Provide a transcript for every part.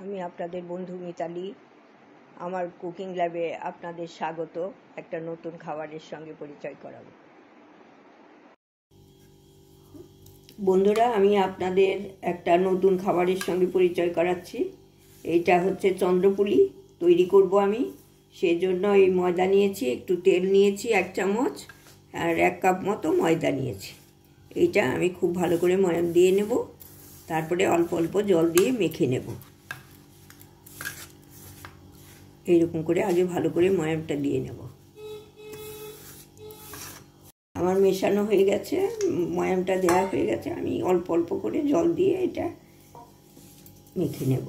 আমি আপনাদের বন্ধু মিতালি। আমার কুকিং ল্যাবে আপনাদের স্বাগত। একটা নতুন খাবারের সঙ্গে পরিচয় করাবো। বন্ধুরা, আমি আপনাদের একটা নতুন খাবারের সঙ্গে পরিচয় করাচ্ছি। এইটা হচ্ছে চন্দ্রপুলি তৈরি করব আমি। সেজন্য এই ময়দা নিয়েছি, একটু তেল নিয়েছি 1 চামচ, আর 1 কাপ মতো ময়দা নিয়েছি। এইটা আমি খুব ভালো করে ময়াম দিয়ে নেব, তারপরে অল্প অল্প জল দিয়ে মেখে নেব। এইরকম করে আগে ভালো করে ময়ামটা দিয়ে নেব। আমার মেশানো হয়ে গেছে, ময়ামটা দেওয়া হয়ে গেছে। আমি অল্প অল্প করে জল দিয়ে এটা মেখে নেব।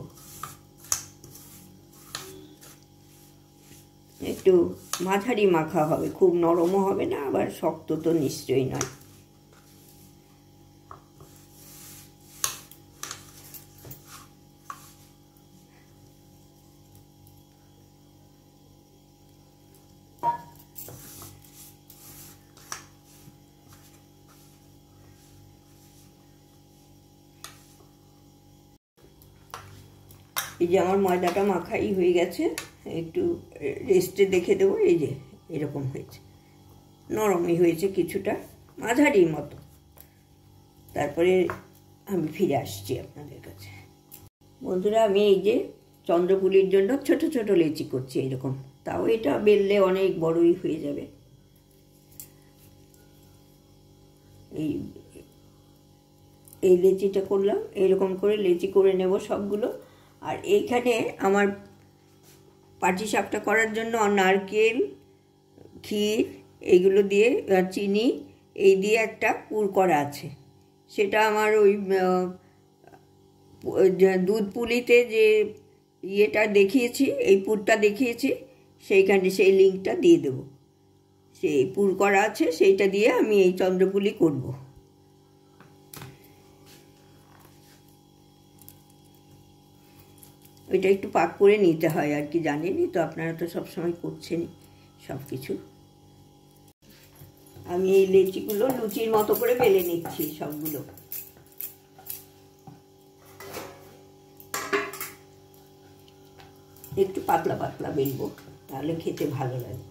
একটু মাঝারি মাখা হবে, খুব নরমও হবে না, আবার শক্ত তো নিশ্চয়ই নয়। এই যে আমার ময়দাটা মাখাই হয়ে গেছে, একটু রেস্টে দেখে দেবো। এই যে এরকম হয়েছে, নরমই হয়েছে, কিছুটা মাঝারি মতো। তারপরে আমি ফিরে আসছি আপনাদের কাছে। বন্ধুরা, আমি এই যে চন্দ্রপুলির জন্য ছোট ছোট লেচি করছি এরকম। তাও এটা বেললে অনেক বড়ই হয়ে যাবে। এই লেচিটা করলাম, এইরকম করে লেচি করে নেব সবগুলো। আর এইখানে আমার পাটিসাপটা করার জন্য নারকেল, ক্ষীর, এইগুলো দিয়ে, চিনি, এই দিয়ে একটা পুর করা আছে। সেটা আমার ওই দুধ পুলিতে যে ইয়েটা দেখিয়েছি, এই পুরটা দেখিয়েছি, সেইখানে সেই লিঙ্কটা দিয়ে দেব। সেই পুর করা আছে, সেইটা দিয়ে আমি এই চন্দ্রপুলি করব। ওইটা একটু পাক করে নিতে হয় আর কি, জানেনই তো, আপনারা তো সবসময় করছেনই সব কিছু। আমি এই লেচিগুলো লুচির মতো করে বেলে নিচ্ছি সবগুলো। একটু পাতলা পাতলা বেলবো, তাহলে খেতে ভালো লাগে।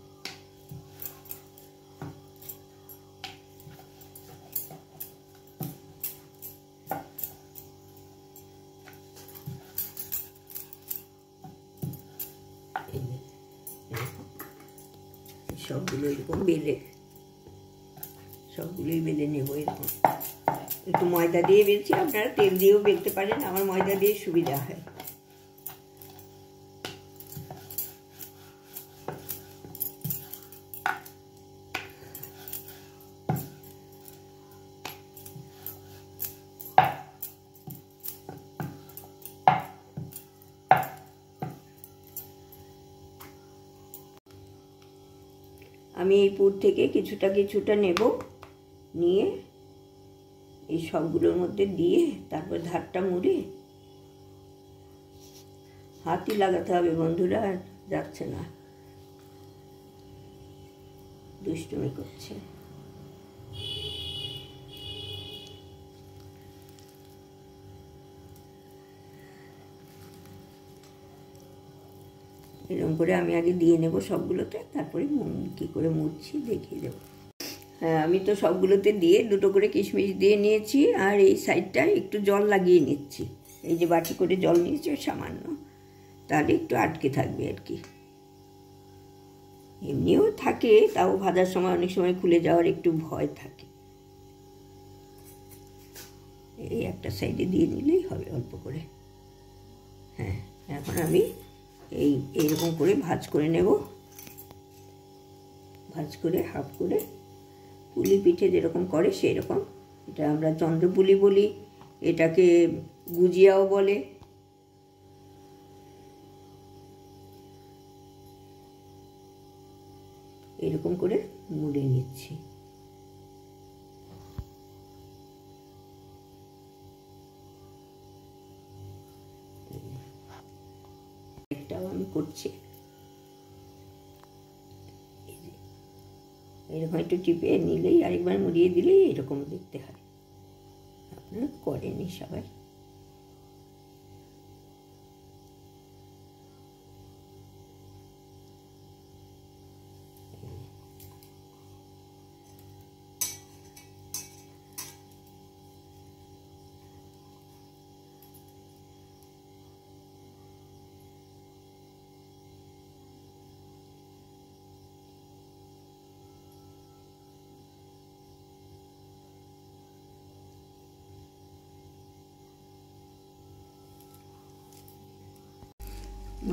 সবগুলো এরকম বেলে, সবগুলোই বেলে নেব এরকম। একটু ময়দা দিয়ে বেলছি, আপনারা তেল দিয়েও বেলতে পারেন, আমার ময়দা দিয়ে সুবিধা হয়। আমি এই পুর থেকে কিছুটা কিছুটা নেব, নিয়ে এই সবগুলোর মধ্যে দিয়ে তারপর ধারটা মুড়ে, হাতই লাগাতে হবে বন্ধুরা, যাচ্ছে না, দুষ্টুমি করছে। এরকম করে আমি আগে দিয়ে নেব সবগুলোতে, তারপরে কী করে মুড়ছি দেখিয়ে দেবো। হ্যাঁ, আমি তো সবগুলোতে দিয়ে দুটো করে কিশমিশ দিয়ে নিয়েছি, আর এই সাইডটা একটু জল লাগিয়ে নিচ্ছি। এই যে বাটি করে জল নিয়েছি সামান্য, তাহলে একটু আটকে থাকবে আর কি। এমনিও থাকে, তাও ভাজার সময় অনেক সময় খুলে যাওয়ার একটু ভয় থাকে। এই একটা সাইডে দিয়ে নিলেই হবে অল্প করে। হ্যাঁ, এখন আমি এইরকম করে ভাজ করে নেব। ভাজ করে হাফ করে পুলি পিঠে যেরকম করে সেই রকম। এটা আমরা চন্দ্রপুলি বলি, এটাকে গুজিয়াও বলে। এরকম করে মুড়ে নিচ্ছি। এটাও আমি করছি। এরকম একটু টিপে নিলেই, আরেকবার মুড়িয়ে দিলেই এরকম দেখতে হয়। আপনারা করেনি সবাই।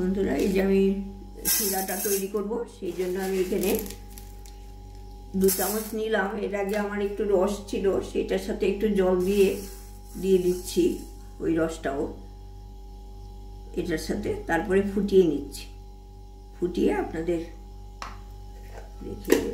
বন্ধুরা, এই যে আমি শিরাটা তৈরি করব, সেই জন্য আমি এখানে 2 চামচ নিলাম। এর আগে আমার একটু রস ছিল, সেটার সাথে একটু জল দিয়ে দিচ্ছি ওই রসটাও এটার সাথে, তারপরে ফুটিয়ে নিচ্ছি। ফুটিয়ে আপনাদের দেখিয়ে দেব।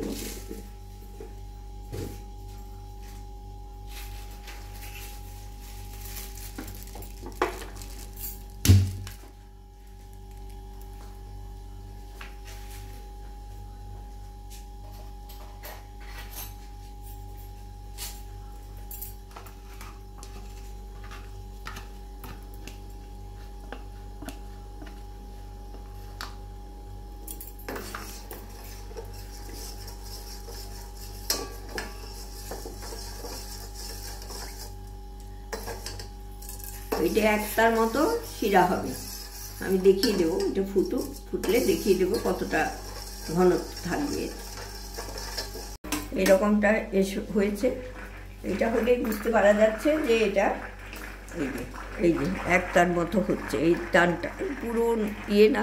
এটা একটার মতো শিরা হবে, আমি দেখিয়ে দেবো। এটা ফুটলে দেখিয়ে দেবো কতটা ঘন থাকবে। এরকমটা হয়েছে, এটা হলে বুঝতে পারা যাচ্ছে যে এটা এই যে একটার মতো হচ্ছে। এই টানটা পুরো ইয়ে না,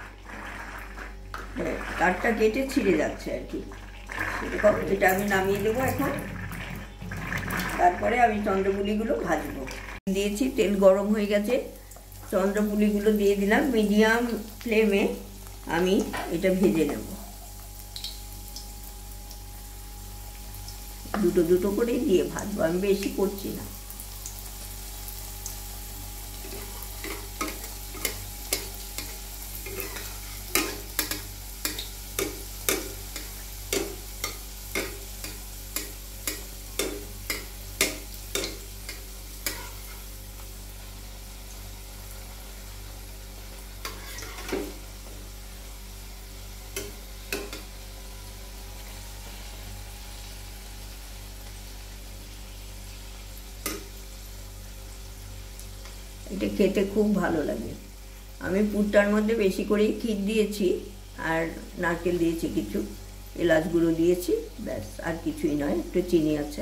তারটা কেটে ছিঁড়ে যাচ্ছে আর কি, সেরকম। এটা আমি নামিয়ে দেবো এখন। তারপরে আমি চন্দ্রপুলিগুলো ভাজবো। দিয়েছি, তেল গরম হয়ে গেছে, চন্দ্রপুলিগুলো দিয়ে দিলাম। মিডিয়াম ফ্লেমে আমি এটা ভেজে নেব, দুটো করে দিয়ে ভাজবো, আমি বেশি করছি না। এটা খেতে খুব ভালো লাগে। আমি পুরটার মধ্যে বেশি করেই ক্ষীর দিয়েছি আর নারকেল দিয়েছি, কিছু এলাচ গুঁড়ো দিয়েছি, ব্যাস, আর কিছুই নয়। একটু চিনি আছে।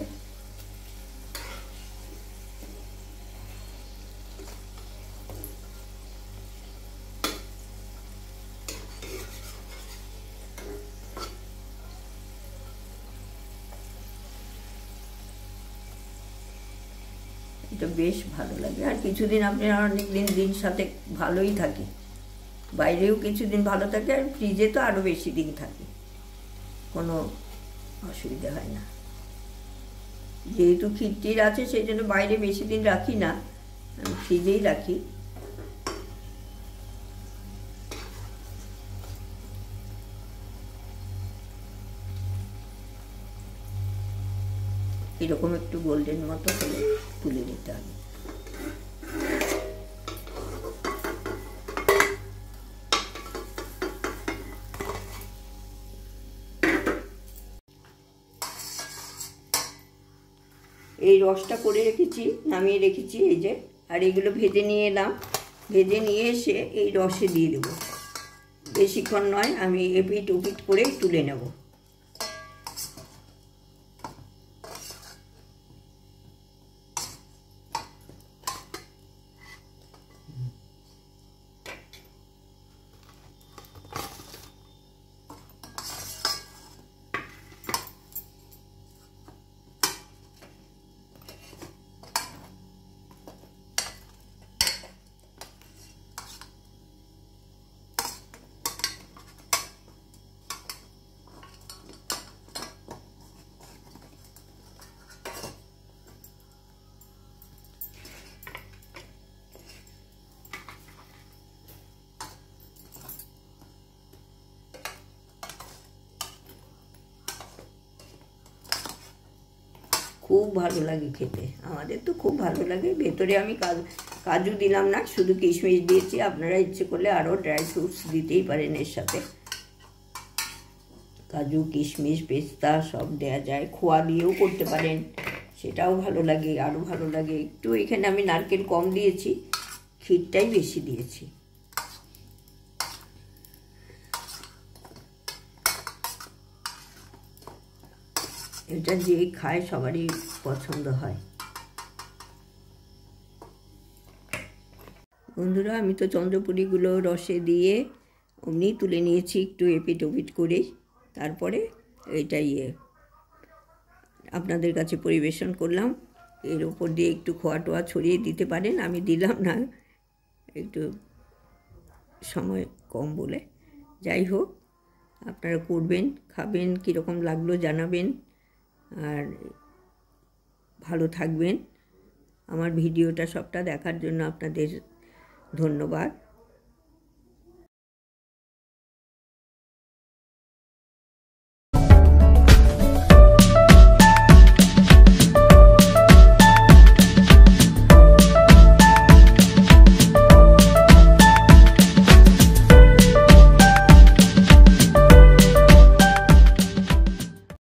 এটা বেশ ভালো লাগে। আর কিছুদিন আপনার অনেক দিন সাথে ভালোই থাকে, বাইরেও কিছুদিন ভালো থাকে, আর ফ্রিজে তো আরও বেশি দিন থাকে, কোনো অসুবিধা হয় না। যেহেতু ক্ষীরটির আছে সেই জন্য বাইরে বেশি দিন রাখি না, আমি ফ্রিজেই রাখি। এরকম একটু গোল্ডেন মতো হলে তুলে নিতে হবে। এই রসটা করে রেখেছি, নামিয়ে রেখেছি, এই যে। আর এগুলো ভেজে নিয়ে এলাম, ভেজে নিয়ে এসে এই রসে দিয়ে দেবো। বেশিক্ষণ নয়, আমি এপিট ওপিট করে তুলে নেব। খুব ভালো লাগে খেতে, আমাদের তো খুব ভালো লাগে। ভেতরে আমি কাজু দিলাম না, শুধু কিশমিশ দিয়েছি। আপনারা ইচ্ছে করলে আরও ড্রাই ফ্রুটস দিতেই পারেন এর সাথে। কাজু, কিশমিশ, পেস্তা সব দেওয়া যায়, খোয়া দিয়েও করতে পারেন, সেটাও ভালো লাগে, আরও ভালো লাগে। একটু এখানে আমি নারকেল কম দিয়েছি, ক্ষীরটাই বেশি দিয়েছি। এটা যে খায় সবারই পছন্দ হয়। বন্ধুরা, আমি তো চন্দ্রপুরিগুলো রসে দিয়ে অমনি তুলে নিয়েছি একটু এপিট ওপিট করে। তারপরে এটাই আপনাদের কাছে পরিবেশন করলাম। এর উপর দিয়ে একটু খোয়া টোয়া ছড়িয়ে দিতে পারেন, আমি দিলাম না, একটু সময় কম বলে। যাই হোক, আপনারা করবেন, খাবেন, কীরকম লাগলো জানাবেন, আর ভালো থাকবেন। আমার ভিডিওটা সবটা দেখার জন্য আপনাদের ধন্যবাদ।